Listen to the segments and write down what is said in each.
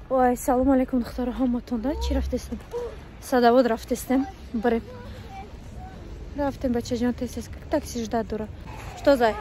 Ой, салом алейкум, духтараҳаматон. Чӣ рафтестем? Садовод рафтестем. Барем. Рафтем, бачаҷон, тез такси ждать дура. Что за?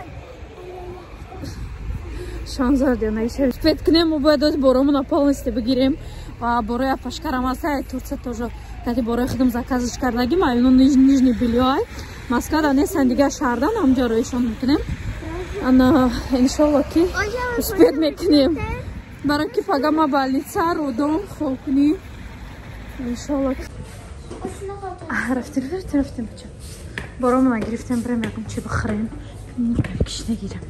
Шанзардия навишем. Спед кнем, мы бояд борому на полности бигирем. Ва бороя пашкарам аста, Турция тоже. Кати бороя ходим заказыш кардагим, а ну нижний белье. Маскада не сандига шардан, амҷа роишон мекунем. Ана иншалло ки спед мекунем. Барои ки пагама больница родом хокни. Иншалло. Рафтем бача. Бором нагирифтем, берем якум чӣ бихарем. Киш нагирем.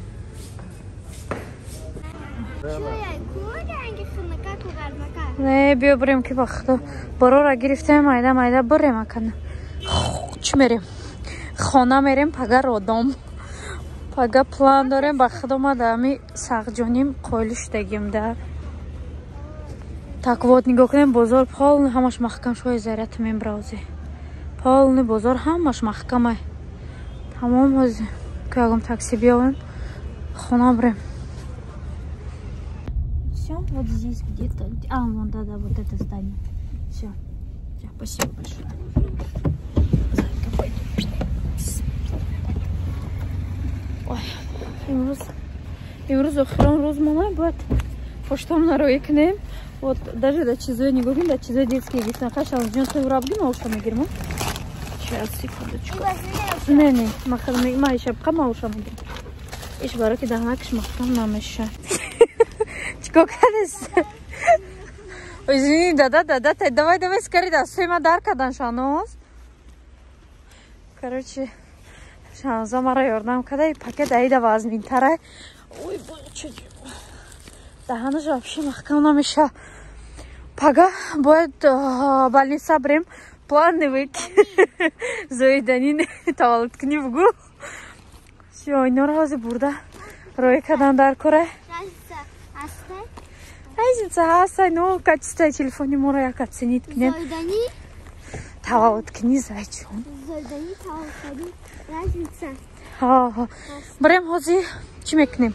Не, биё берем ки ба худо. Борора гирифтем, майда берем акана. Чӣ мерем? Хона мерем, пага родом. Пага план дорем, ба худо ма дами сағҷоним қоили шудагим да. Так вот нигоҳ кунем, бозор полный, ҳамаш маҳкам шои зарят мебравзе. Полный бозор ҳамаш маҳкамай. Тамом ҳозир ки ягон такси биёвем, хона берем. Всё, вот здесь где-то. Вон, да, вот это здание. Всё. Спасибо большое. Зайка, пойдем. Ой, имрӯз охирон рӯз монай бояд поштам нароӣ кунем. Вот даже до чизои нигоҳ, до чизои детские гифтан. Хашам ҷон то рабгим ауша мегирам. Сейчас секундочку. Не, ма шапка мауша мегирам. Иш барои ки даҳнакаш махкам намеша. Чико кардес? Извини, да, давай скорее, да, сойма дар кардан шаноз. Короче, шанза мара ёрдам када, и пакет аида вазминтара. Ой, бача, даҳанаш вообще махкам намеша. Пага бояд больница берем, план навик. Зоиданин таваллудкунӣ бугу. Всё, инора ҳозир бурда роҳӣ кардан дар кора. Разница ҳаста, но качество телефони моро як оценит кунем. Зоидани таваллудкунӣ зайчон. Зоидани таваллудкунӣ разница. Ха. Берем ҳозир чӣ мекунем?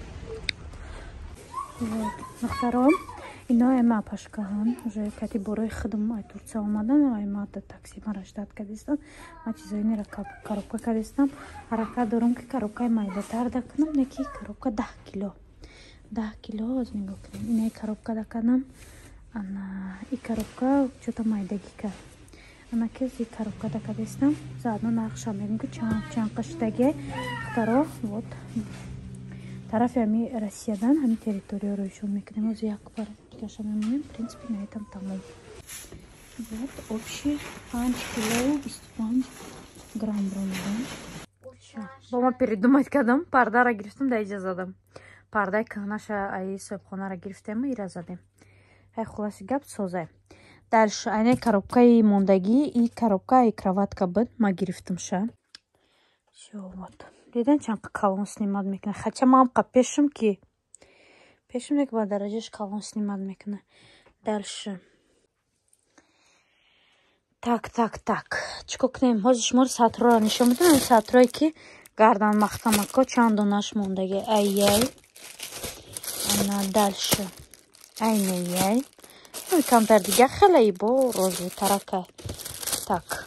Вот, духтаром, ино ема пашкаҳан. Уже кати борои худам ай Турция омадан, ай ма да такси мара ждат кардистам. Ма чизоини коробка кардистам. Ҳаракат дорам ки коробкаи майдатар да кунам, не ки коробка 10 кило. 10 кило ҳозир нигоҳ кунем. Инаи коробка да кардам. Ана и коробка чӯта майдаги кард. Ана ки зи коробка да кардистам. Заодно нақша мерим ки чанд қаштаги духтаро, вот. Тарафи ами Россиядан ҳами территорияро ишон мекунем. Ҳозир як бар каша мемонем. В принципе, на этом тамом. Вот общий 5 кило 25 грамм бромидон. Бо ма передумать кардам. Пардара гирифтам, да иҷа задам. Пардаи каҳнаша аи соҳибхонара гирифтем, ира задем. Ҳай хулоси гап созай. Дальше айне коробкаи мондаги и коробкаи кроватка буд. Ма гирифтамша. Всё, вот. Дидан чанд калон снимат мекуна. Хача мамка пешим ки. Пешим нек ба дараҷаш калон снимат мекуна. Дальше. Так. Чико кунем? Ҳозир шуморо сатрора нишон медам. Сатрое ки гардан махтамако чанд донаш мондаги. Ай. Ана дальше. Айне. Ну, камтар дига хеле бо розу тарака. Так.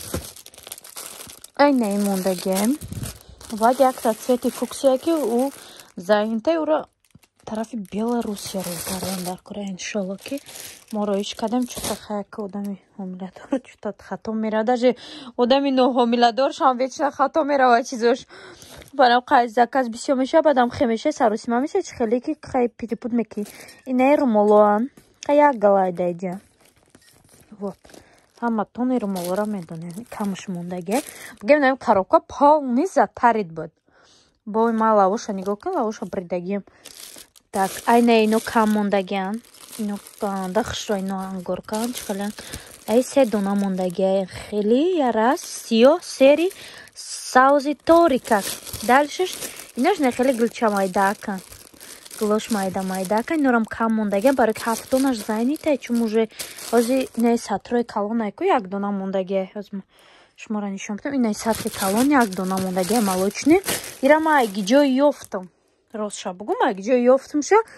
Айне мондаги. Вот як-то цвети фуксия ки у заинте ура тарафи Белоруссия ро дар кора иншалло ки моро иш кадем чута хаяк одами ҳомиладор чута хато мера. Даже одами ноҳомиладор шам вечно хато мерава чизош. Барам қайз заказ бисё меша, бадам хемеша саросима меша чи хеле ки хай питипут меки. Инаи румолоан. Як галайда иҷа. Вот. Ҳама тони румолора медонем. Камуш мондаги. Бигем наим коробка полный затарид буд. Бой ма лавоша нигоҳ кун, лавоша бридагим. Так, айна ино кам мондагиан. Ино дахшро ино ангоркан чхалан. Ай се дона мондаги. Хели ярас сиё сери саузи торика. Дальшеш инош не хели гулча майдакан. Глош майда-майдакан. Инорам кам мондагиан барои ки 7 донаш зайните. Чум уже ҳозир не сатрои калон айку як дона мондаги. Ҳозир шуморо нишон бидам. Инаи сатри калон як дона мондаги молочни. Ира ма айги ҷои ёфтам. Ростша бугум айги ҷои ёфтамша.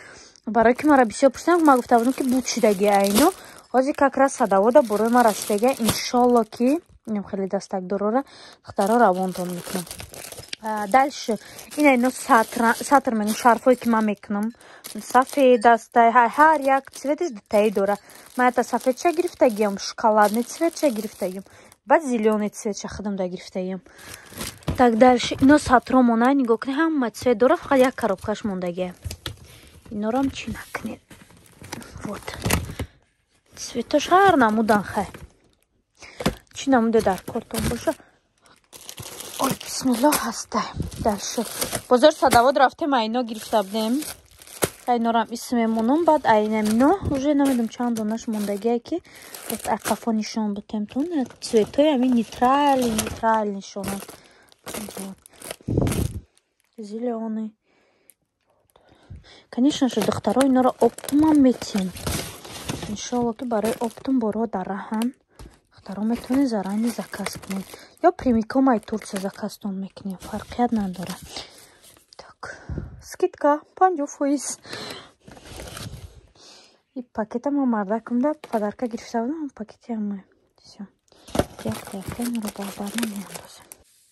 برای که مرا بسیار پرسیدن ما گفته بودم که بود شدگی اینو حاضر как раз садовода برای مرا شدگی انشالله که اینم خیلی دستک داره دخترها روانتون میکنم. دالше اینو سطر میگم شرفایی که من میکنم سفید است هر یک цветش детали داره. من تا سفید چه گرفتگیم شکلاتный цвет چه گرفتگیم بعد зеленый цвет چه خودم دا گرفتگیم. Так дальше اینا سطرامونه نگاه کنید همه цвет داره فقط یک коробкаш موندگی. اینا رو هم چی نکنید. Вот цветош هر نمودن خیلی چی نموده در کارتون باشه. ой бисмилlah هسته. дальше بازار садовод رفتیم اینا گرفته بودیم اینا رو هم اسممونم بعد اینم اینا уже نمیدونم چند دونش موندگیه که вот акафо нишон будем тун цветой همین нейтраль нишон зеленый. конечно же духтаро اینا رو оптом метим иншалло ки барои оптом боро дараҳан духтаро метавонед заранее заказ кунед ё прямиком ай турция заказтон мекунем фарқият надора. так скидка 50%. и пакетам ма мардакумда падарка гирифта будам пакети ама всё як инро барбарна меандозам.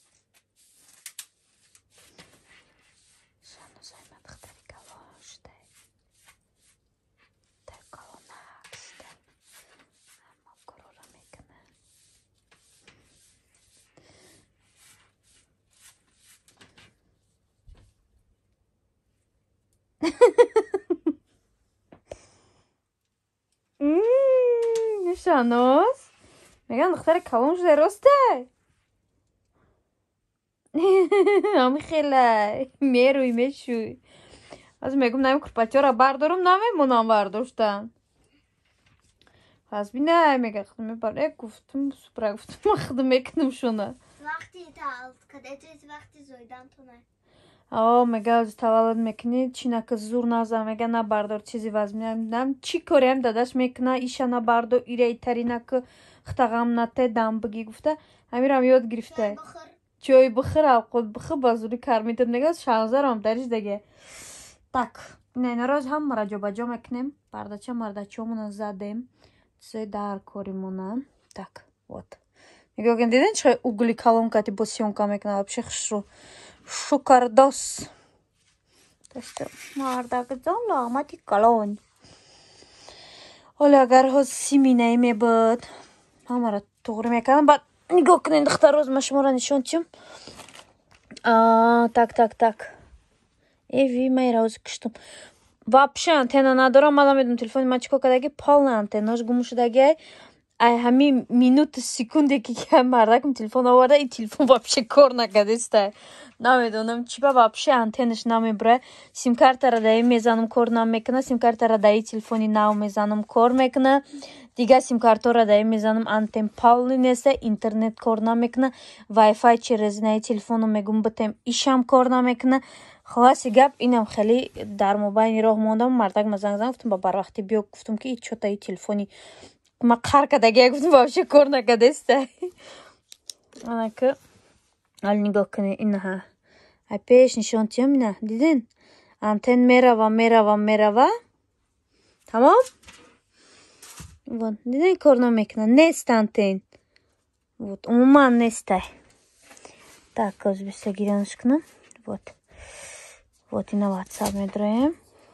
شانوس میگن دختر کلون شده راسته امی خیلی میروی میشوی از میگم نمی کرپاچه را بردارم نمیمونم برداشتن پس بینه میگه خدمه برای گفتم سپره گفتم خدمه میکنم شونه وقتی تولد کدت وقتی زایدن تو نه میگه از تولد میکنی چی نکه زور نزم میگه نبردار چیزی وزمیم چی کاریم داداش میکنه ایشا نبردار ایره تری نکه خطاقم نته دم بگی گفته همیرم یاد گرفته چای بخور خود بخور بازوری کار میتون نگه شانزه هم درش دیگه. так نه راز هم مرجع بجا میکنیم بردچه مردچه همون زدیم چه در کاریمونه. так вот میگه دیدین چه угли колонкати با сьомка میکنه вообще خشرو شکرداس داشته مردک جان لامتی کلون. حالا اگر حسی می نیمه بود همه را توغری میکنم بعد نگاه کنین دختر روز ما شما را نشون چیم. так ایوی من روز کشتم вообще антенна ندارم مالا میدونم تلفن ما چیکار کردگی پال антенناش گم شدگی همین минут секунде که مردکم تلفن آورده این تلفن вообще کار نکرده است نمیدونم چی با вообще антенنش نمیبره سیم کارت را دایی میزنم کار نمیکنه سیم کارت را دایی تلفنی نو میزنم کار میکنه دیگه سیم کارت را دایی میزنم آنتن پال نیست اینترنت کار نمیکنه وای فای через نه تلفنو میگم بتم ایشم کار نمیکنه. خلاصی گپ اینم خیلی در موبایل راه موندم مردک زنگ گفتم با بر وقتی بیا گفتم که این چوتا تلفنی ما قهر کردگی گفتم باشه کار نکرده است انا که حال نگاه کنه اینها پیش نشان چیم نه دیدین آنتن میره تمام وون دیدین کار نمیکنه نیست آنتن вот عموما نیسته. так از گیرانش کنم вот и на WhatsApp медроем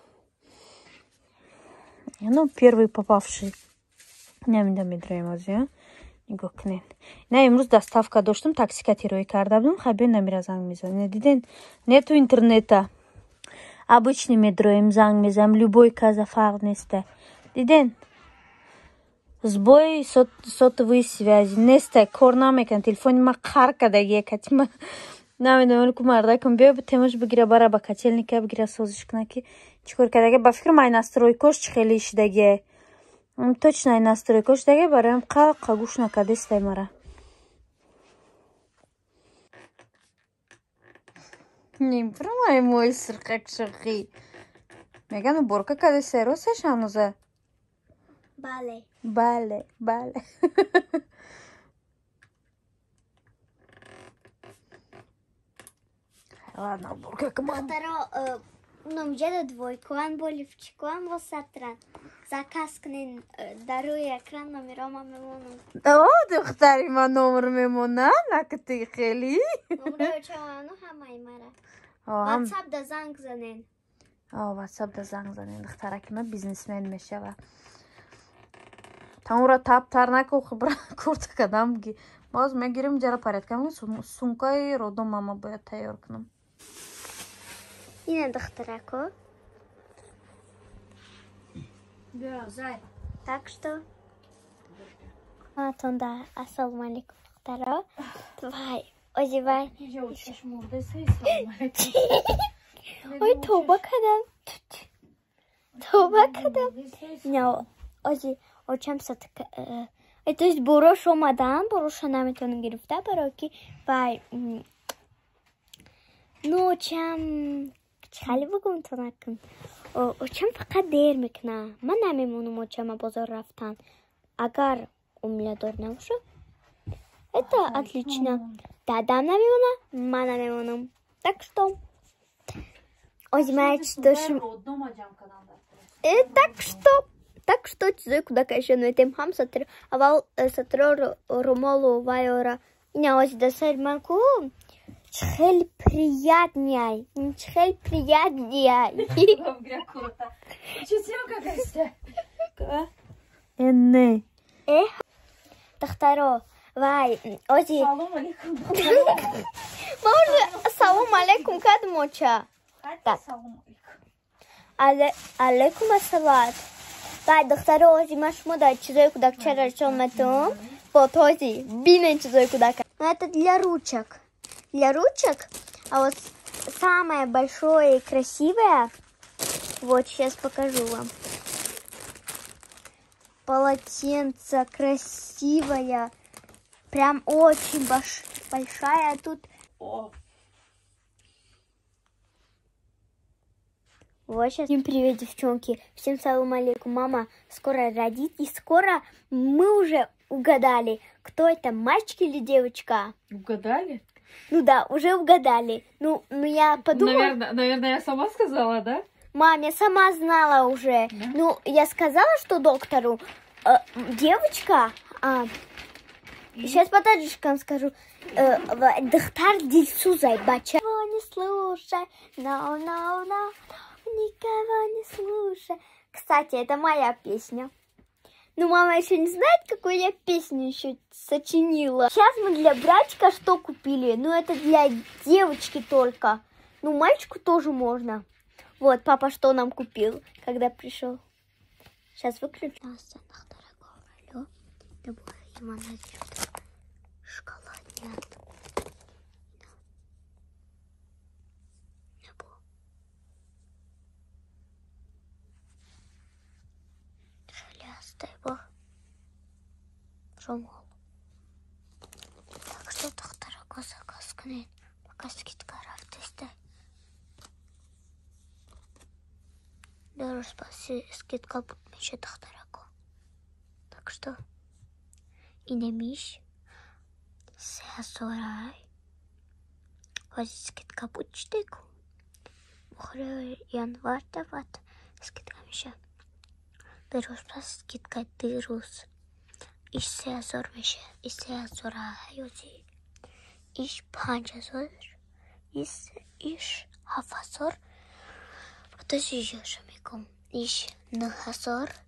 ну первый попавший نمیدونم میدونم از یا نگاه کنین نه امروز доставка داشتم تاکسی کاتیروی کرده بودم خیلی نمیره زنگ میزنه دیدین نه تو اینترنت обычный медроем زنگ میزنم любой каза فرق نیسته دیدین сбой сотовой связи نیسته کار نمیکنه تلفن ما قهر کردگی کتی ما نمیدونم که مردکم بیا تماش بگیره برای با کچلنیکه بگیره سازش کنه که چیکار کردگی با فکر من настройкош خیلی شدگی точно настройкош دیگه برایم قاگوش نکرده است مرا نمیفهمم موی سرقک شقی میگن برکه کده سروسش هنوزه بله ладно برکه که من Ну, где-то двойку. Он боливчику, он был сатран. Заказ книн даруя экран номером мемону. О, духтари ма номер мемона, накти хели. Номер чавану хамай мара. WhatsApp да занг занен. WhatsApp да занг занен. Духтараки ма бизнесмен мешава. Тамура таптар наку хибра курта кадам ги. Боз мегирим жара порядками сумкаи родом мама бояд тайёр кунам. Ина духтараку. Да, зай. Так что... Тонда, ассаламу алейкум, духтаро. Твай, озивай. Ой, тоба кадам. Тоба кадам. Не, ози, очам сат... То есть бурош омадан, буроша наметонун гирифта, бароки вай... Ну, очам... Хали бугум тонакун. Очам фақат дер мекна. Ман намемонам очама бозор рафтан. Агар у меня дор набоша, это отлично. Дадам намемона, ман намемонам. Так что... Озимай, что... Так что чизой куда кайшен этим хам сатр, авал сатро ромолу вайора. Иня ози да сальманку. Чхель приятняй. Чхель приятняй. Энне. Тахтаро. Вай, ози. Салам алейкум. Можно салам алейкум кадмоча. Так. Алейкум ассалат. Вай, тахтаро ози машмуда чизой куда вчера чоматум. Вот ози. Бинен чизой куда. Но это для ручек. Для ручек. А вот самое большое и красивое, вот сейчас покажу вам. Полотенце красивое. Прям очень большая. Тут... Вот сейчас. Всем привет, девчонки. Всем салам алейкум. Мама скоро родит. И скоро мы уже угадали, кто это, мальчик или девочка. Угадали? Ну да, уже угадали. Ну я подумала... Наверное, я сама сказала, да? Мам, я сама знала уже. Да? Ну, я сказала, что доктору девочка... Сейчас подожди, скажу. Доктор Дильсузай, бача. Никого не слушай, no, никого не слушай. Кстати, это моя песня. Ну, мама еще не знает, какую я песню еще сочинила. Сейчас мы для братика что купили? Ну, это для девочки только. Ну, мальчику тоже можно. Вот, папа что нам купил, когда пришел. Сейчас выключу. Шоколад нет. Шалястый жомол. Так что доктора заказ кнет. Пока скидка рафтесте. Дорож спаси скидка будмеше доктораку. Так что инемиш сеасорай. Вози скидка будчтеку. Мухре январь дават скидка меше. Дорож спаси скидка дырус. Иш сеасор меше. Иш сеасорай yozi. Иш панчасор. Иш хафасор. Подожди, Жошамиком. Иш нахасор.